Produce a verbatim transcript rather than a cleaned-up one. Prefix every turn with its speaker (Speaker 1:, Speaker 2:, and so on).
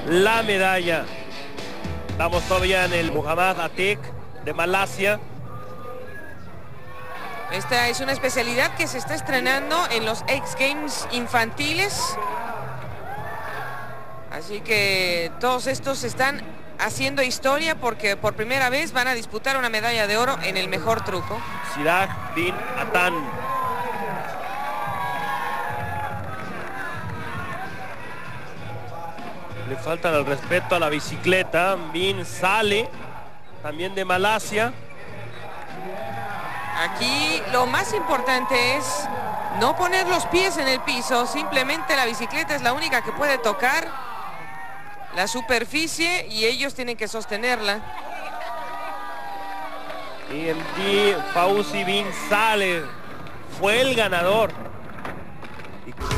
Speaker 1: la medalla. Estamos todavía en el Muhammad Atik de Malasia.
Speaker 2: Esta es una especialidad que se está estrenando en los X Games infantiles. Así que todos estos están haciendo historia porque por primera vez van a disputar una medalla de oro en el mejor truco.
Speaker 1: Siraj bin Atan. Le faltan el respeto a la bicicleta. Bin Saleh, también de Malasia.
Speaker 2: Aquí lo más importante es no poner los pies en el piso, simplemente la bicicleta es la única que puede tocar la superficie y ellos tienen que sostenerla.
Speaker 1: Y el Fauzi bin Saleh fue el ganador. Y